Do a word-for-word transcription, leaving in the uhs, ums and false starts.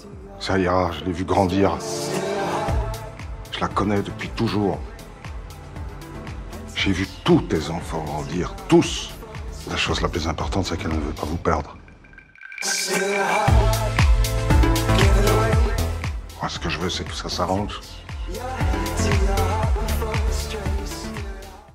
Ça ira, je l'ai vu grandir. Je la connais depuis toujours. J'ai vu tous tes enfants grandir, tous. La chose la plus importante, c'est qu'elle ne veut pas vous perdre. Moi, ce que je veux, c'est que ça s'arrange.